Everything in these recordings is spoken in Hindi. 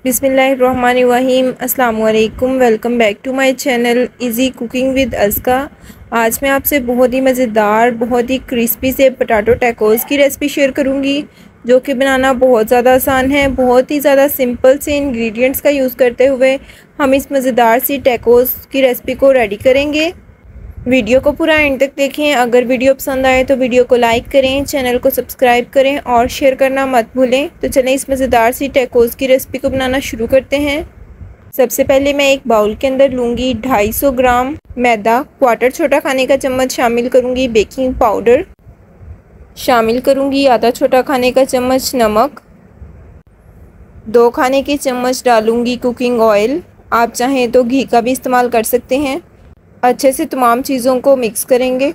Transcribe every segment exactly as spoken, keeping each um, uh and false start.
बिस्मिल्लाहिर्रहमानिर्रहीम अस्सलाम वालेकुम। Welcome back to my channel easy cooking with अस्का। आज मैं आपसे बहुत ही मज़ेदार, बहुत ही क्रिस्पी से पोटैटो टैकोस की रेसिपी शेयर करूंगी, जो कि बनाना बहुत ज़्यादा आसान है। बहुत ही ज़्यादा सिंपल से इंग्रेडिएंट्स का यूज़ करते हुए हम इस मज़ेदार सी टैकोस की रेसिपी को रेडी करेंगे। वीडियो को पूरा एंड तक देखें। अगर वीडियो पसंद आए तो वीडियो को लाइक करें, चैनल को सब्सक्राइब करें और शेयर करना मत भूलें। तो चलें इस मज़ेदार सी टैकोस की रेसिपी को बनाना शुरू करते हैं। सबसे पहले मैं एक बाउल के अंदर लूँगी ढाई सौ ग्राम मैदा, क्वार्टर छोटा खाने का चम्मच शामिल करूँगी बेकिंग पाउडर, शामिल करूँगी आधा छोटा खाने का चम्मच नमक, दो खाने के चम्मच डालूँगी कुकिंग ऑयल। आप चाहें तो घी का भी इस्तेमाल कर सकते हैं। अच्छे से तमाम चीज़ों को मिक्स करेंगे।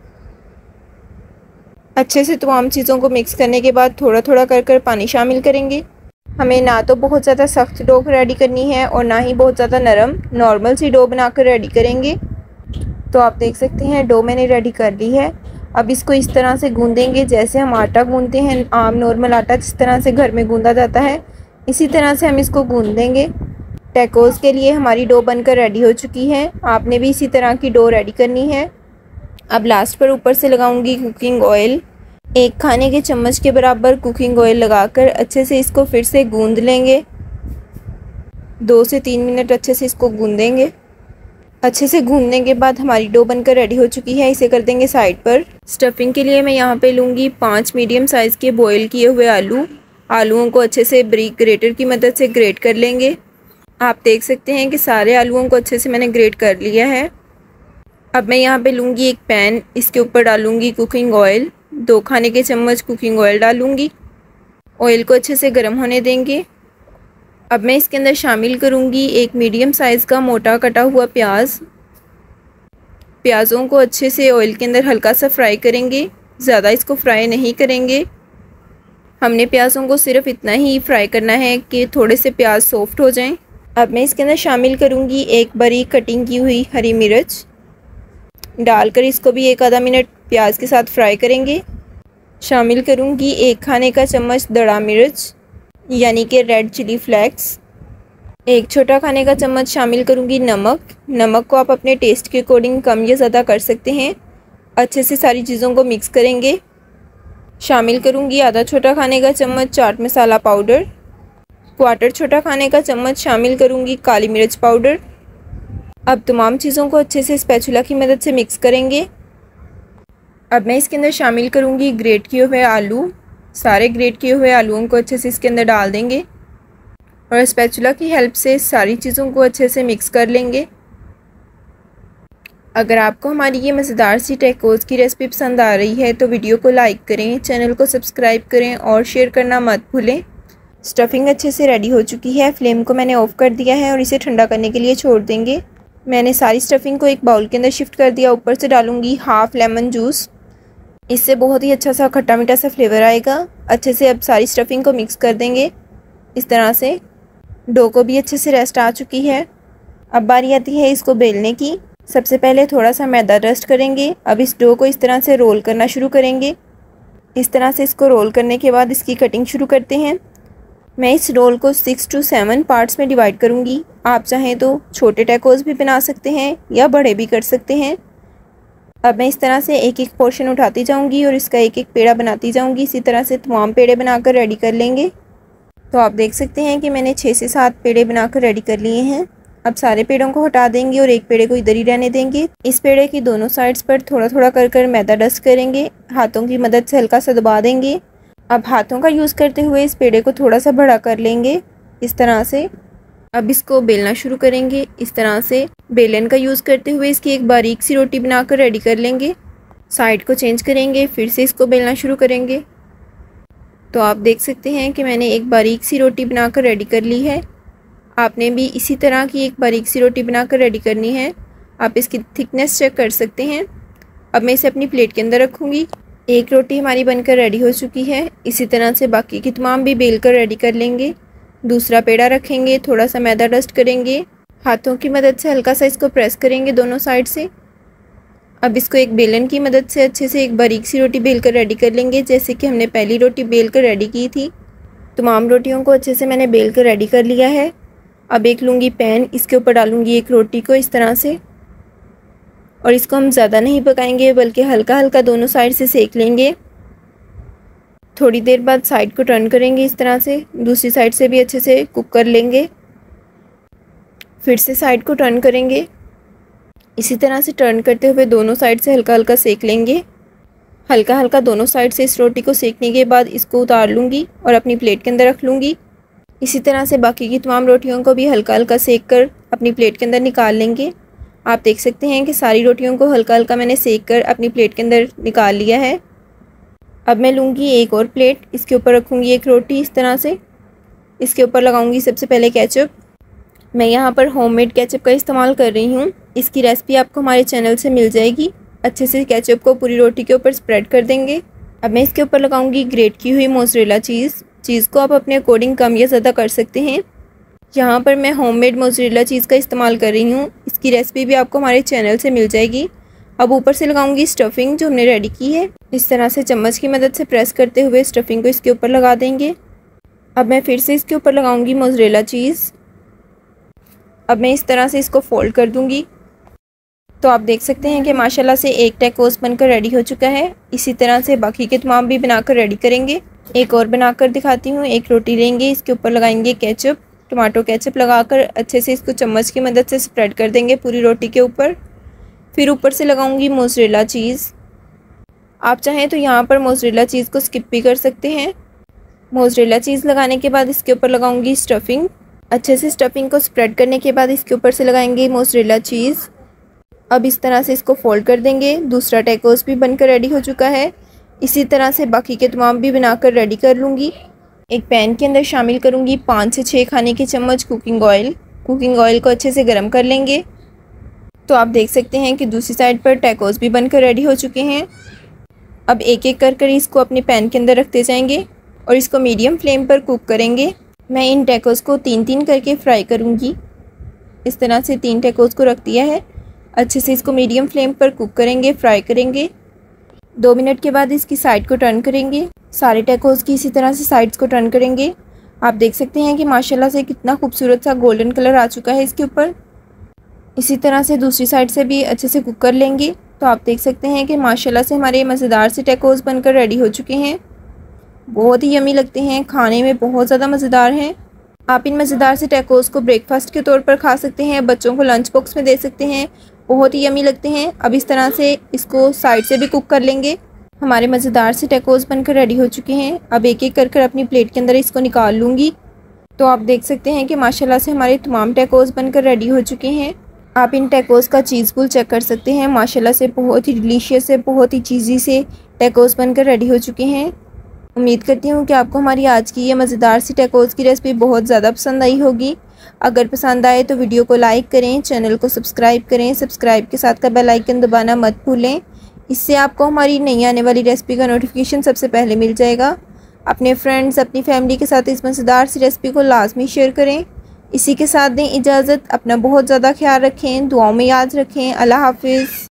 अच्छे से तमाम चीज़ों को मिक्स करने के बाद थोड़ा थोड़ा कर कर पानी शामिल करेंगे। हमें ना तो बहुत ज़्यादा सख्त डो रेडी करनी है और ना ही बहुत ज़्यादा नरम, नॉर्मल सी डो बनाकर रेडी करेंगे। तो आप देख सकते हैं डो मैंने रेडी कर ली है। अब इसको इस तरह से गूँधेंगे जैसे हम आटा गूँधते हैं, आम नॉर्मल आटा जिस तरह से घर में गूँधा जाता है, इसी तरह से हम इसको गूँध देंगे। टैकोस के लिए हमारी डो बनकर रेडी हो चुकी है। आपने भी इसी तरह की डो रेडी करनी है। अब लास्ट पर ऊपर से लगाऊंगी कुकिंग ऑयल। एक खाने के चम्मच के बराबर कुकिंग ऑयल लगाकर अच्छे से इसको फिर से गूंद लेंगे। दो से तीन मिनट अच्छे से इसको गूंदेंगे। अच्छे से गूंदने के बाद हमारी डो बनकर रेडी हो चुकी है। इसे कर देंगे साइड पर। स्टफिंग के लिए मैं यहाँ पे लूँगी पाँच मीडियम साइज़ के बॉयल किए हुए आलू। आलूओं को अच्छे से बारीक ग्रेटर की मदद से ग्रेट कर लेंगे। आप देख सकते हैं कि सारे आलूओं को अच्छे से मैंने ग्रेट कर लिया है। अब मैं यहाँ पे लूँगी एक पैन, इसके ऊपर डालूँगी कुकिंग ऑयल। दो खाने के चम्मच कुकिंग ऑयल डालूँगी। ऑयल को अच्छे से गर्म होने देंगे। अब मैं इसके अंदर शामिल करूँगी एक मीडियम साइज़ का मोटा कटा हुआ प्याज। प्याज़ों को अच्छे से ऑयल के अंदर हल्का सा फ्राई करेंगे, ज़्यादा इसको फ्राई नहीं करेंगे। हमने प्याज़ों को सिर्फ इतना ही फ्राई करना है कि थोड़े से प्याज सॉफ्ट हो जाएं। अब मैं इसके अंदर शामिल करूँगी एक बारीक कटिंग की हुई हरी मिर्च, डालकर इसको भी एक आधा मिनट प्याज के साथ फ्राई करेंगे। शामिल करूँगी एक खाने का चम्मच दड़ा मिर्च यानी कि रेड चिली फ्लेक्स। एक छोटा खाने का चम्मच शामिल करूँगी नमक। नमक को आप अपने टेस्ट के अकॉर्डिंग कम या ज़्यादा कर सकते हैं। अच्छे से सारी चीज़ों को मिक्स करेंगे। शामिल करूँगी आधा छोटा खाने का चम्मच चाट मसाला पाउडर। क्वार्टर छोटा खाने का चम्मच शामिल करूँगी काली मिर्च पाउडर। अब तमाम चीज़ों को अच्छे से स्पैचुला की मदद से मिक्स करेंगे। अब मैं इसके अंदर शामिल करूँगी ग्रेट किए हुए आलू। सारे ग्रेट किए हुए आलूओं को अच्छे से इसके अंदर डाल देंगे और स्पैचुला की हेल्प से सारी चीज़ों को अच्छे से मिक्स कर लेंगे। अगर आपको हमारी ये मज़ेदार सी टैकोस की रेसिपी पसंद आ रही है तो वीडियो को लाइक करें, चैनल को सब्सक्राइब करें और शेयर करना मत भूलें। स्टफिंग अच्छे से रेडी हो चुकी है। फ्लेम को मैंने ऑफ़ कर दिया है और इसे ठंडा करने के लिए छोड़ देंगे। मैंने सारी स्टफिंग को एक बाउल के अंदर शिफ्ट कर दिया। ऊपर से डालूंगी हाफ़ लेमन जूस। इससे बहुत ही अच्छा सा खट्टा मीठा सा फ्लेवर आएगा। अच्छे से अब सारी स्टफिंग को मिक्स कर देंगे। इस तरह से डो को भी अच्छे से रेस्ट आ चुकी है। अब बारी आती है इसको बेलने की। सबसे पहले थोड़ा सा मैदा डस्ट करेंगे। अब इस डो को इस तरह से रोल करना शुरू करेंगे। इस तरह से इसको रोल करने के बाद इसकी कटिंग शुरू करते हैं। मैं इस रोल को सिक्स टू सेवन पार्ट्स में डिवाइड करूंगी। आप चाहें तो छोटे टैकोस भी बना सकते हैं या बड़े भी कर सकते हैं। अब मैं इस तरह से एक एक पोर्शन उठाती जाऊंगी और इसका एक एक पेड़ा बनाती जाऊंगी। इसी तरह से तमाम पेड़े बनाकर रेडी कर लेंगे। तो आप देख सकते हैं कि मैंने छः से सात पेड़े बनाकर रेडी कर लिए हैं। अब सारे पेड़ों को हटा देंगे और एक पेड़े को इधर ही रहने देंगे। इस पेड़े की दोनों साइड्स पर थोड़ा थोड़ा कर कर मैदा डस्ट करेंगे। हाथों की मदद से हल्का सा दबा देंगे। अब हाथों का यूज़ करते हुए इस पेड़े को थोड़ा सा बड़ा कर लेंगे इस तरह से। अब इसको बेलना शुरू करेंगे। इस तरह से बेलन का यूज़ करते हुए इसकी एक बारीक सी रोटी बनाकर रेडी कर लेंगे। साइड को चेंज करेंगे, फिर से इसको बेलना शुरू करेंगे। तो आप देख सकते हैं कि मैंने एक बारीक सी रोटी बनाकर रेडी कर ली है। आपने भी इसी तरह की एक बारीक सी रोटी बनाकर रेडी करनी है। आप इसकी थिकनेस चेक कर सकते हैं। अब मैं इसे अपनी प्लेट के अंदर रखूँगी। एक रोटी हमारी बनकर रेडी हो चुकी है। इसी तरह से बाकी की तमाम भी बेल कर रेडी कर लेंगे। दूसरा पेड़ा रखेंगे, थोड़ा सा मैदा डस्ट करेंगे, हाथों की मदद से हल्का सा इसको प्रेस करेंगे दोनों साइड से। अब इसको एक बेलन की मदद से अच्छे से एक बारीक सी रोटी बेल कर रेडी कर लेंगे, जैसे कि हमने पहली रोटी बेल कर रेडी की थी। तमाम रोटियों को अच्छे से मैंने बेल कर रेडी कर लिया है। अब एक लूँगी पैन, इसके ऊपर डालूँगी एक रोटी को इस तरह से, और इसको हम ज़्यादा नहीं पकाएंगे बल्कि हल्का हल्का दोनों साइड से सेक लेंगे। थोड़ी देर बाद साइड को टर्न करेंगे इस तरह से, दूसरी साइड से भी अच्छे से कुक कर लेंगे। फिर से साइड को टर्न करेंगे, इसी तरह से टर्न करते हुए दोनों साइड से हल्का हल्का सेक लेंगे। हल्का हल्का दोनों साइड से इस रोटी को सेकने के बाद इसको उतार लूँगी और अपनी प्लेट के अंदर रख लूँगी। इसी तरह से बाकी की तमाम रोटियों को भी हल्का हल्का सेक कर अपनी प्लेट के अंदर निकाल लेंगे। आप देख सकते हैं कि सारी रोटियों को हल्का हल्का मैंने सेक कर अपनी प्लेट के अंदर निकाल लिया है। अब मैं लूँगी एक और प्लेट, इसके ऊपर रखूँगी एक रोटी इस तरह से। इसके ऊपर लगाऊँगी सबसे पहले केचप। मैं यहाँ पर होममेड केचप का इस्तेमाल कर रही हूँ। इसकी रेसिपी आपको हमारे चैनल से मिल जाएगी। अच्छे से केचप को पूरी रोटी के ऊपर स्प्रेड कर देंगे। अब मैं इसके ऊपर लगाऊंगी ग्रेट की हुई मोज़रेला चीज़। चीज़ को आप अपने अकॉर्डिंग कम या ज़्यादा कर सकते हैं। यहाँ पर मैं होममेड मोज़रेला चीज़ का इस्तेमाल कर रही हूँ। इसकी रेसिपी भी आपको हमारे चैनल से मिल जाएगी। अब ऊपर से लगाऊंगी स्टफिंग जो हमने रेडी की है। इस तरह से चम्मच की मदद से प्रेस करते हुए स्टफिंग को इसके ऊपर लगा देंगे। अब मैं फिर से इसके ऊपर लगाऊंगी मोज़रेला चीज़। अब मैं इस तरह से इसको फोल्ड कर दूंगी। तो आप देख सकते हैं कि माशाल्लाह से एक टैकोस बनकर रेडी हो चुका है। इसी तरह से बाकी के तमाम भी बनाकर रेडी करेंगे। एक और बनाकर दिखाती हूँ। एक रोटी लेंगे, इसके ऊपर लगाएंगे केचप, टमाटो केचप लगाकर अच्छे से इसको चम्मच की मदद से स्प्रेड कर देंगे पूरी रोटी के ऊपर। फिर ऊपर से लगाऊंगी मोज़रेला चीज़। आप चाहें तो यहाँ पर मोज़रेला चीज़ को स्किप भी कर सकते हैं। मोज़रेला चीज़ लगाने के बाद इसके ऊपर लगाऊंगी स्टफिंग। अच्छे से स्टफिंग को स्प्रेड करने के बाद इसके ऊपर से लगाएंगे मोज़रेला चीज़। अब इस तरह से इसको फोल्ड कर देंगे। दूसरा टैकोस भी बनकर रेडी हो चुका है। इसी तरह से बाकी के तमाम भी बनाकर रेडी कर लूँगी। एक पैन के अंदर शामिल करूँगी पाँच से छः खाने के चम्मच कुकिंग ऑयल। कुकिंग ऑयल को अच्छे से गर्म कर लेंगे। तो आप देख सकते हैं कि दूसरी साइड पर टैकोस भी बनकर रेडी हो चुके हैं। अब एक एक कर कर इसको अपने पैन के अंदर रखते जाएंगे और इसको मीडियम फ्लेम पर कुक करेंगे। मैं इन टैकोस को तीन तीन करके फ्राई करूँगी। इस तरह से तीन टैकोस को रख दिया है। अच्छे से इसको मीडियम फ्लेम पर कुक करेंगे, फ्राई करेंगे। दो मिनट के बाद इसकी साइड को टर्न करेंगे। सारे टैकोस की इसी तरह से साइड्स को टर्न करेंगे। आप देख सकते हैं कि माशाल्लाह से कितना खूबसूरत सा गोल्डन कलर आ चुका है इसके ऊपर। इसी तरह से दूसरी साइड से भी अच्छे से कुक कर लेंगे। तो आप देख सकते हैं कि माशाल्लाह से हमारे मज़ेदार से टैकोस बनकर रेडी हो चुके हैं। बहुत ही यमी लगते हैं, खाने में बहुत ज़्यादा मज़ेदार हैं। आप इन मज़ेदार से टैकोस को ब्रेकफास्ट के तौर पर खा सकते हैं, बच्चों को लंच बॉक्स में दे सकते हैं। बहुत ही यमी लगते हैं। अब इस तरह से इसको साइड से भी कुक कर लेंगे। हमारे मज़ेदार से टैकोस बनकर रेडी हो चुके हैं। अब एक एक कर कर अपनी प्लेट के अंदर इसको निकाल लूँगी। तो आप देख सकते हैं कि माशाल्लाह से हमारे तमाम टैकोस बनकर रेडी हो चुके हैं। आप इन टैकोस का चीज़ पुल चेक कर सकते हैं। माशाल्लाह से बहुत ही डिलीशियस है, बहुत ही चीज़ी से टैकोस बनकर रेडी हो चुके हैं। उम्मीद करती हूँ कि आपको हमारी आज की ये मज़ेदार सी टैकोस की रेसिपी बहुत ज़्यादा पसंद आई होगी। अगर पसंद आए तो वीडियो को लाइक करें, चैनल को सब्सक्राइब करें। सब्सक्राइब के साथ का बेल आइकन दबाना मत भूलें। इससे आपको हमारी नई आने वाली रेसिपी का नोटिफिकेशन सबसे पहले मिल जाएगा। अपने फ्रेंड्स, अपनी फैमिली के साथ इस मज़ेदार सी रेसिपी को लाजमी शेयर करें। इसी के साथ दें इजाज़त। अपना बहुत ज़्यादा ख्याल रखें, दुआओं में याद रखें। अल्लाह हाफिज़।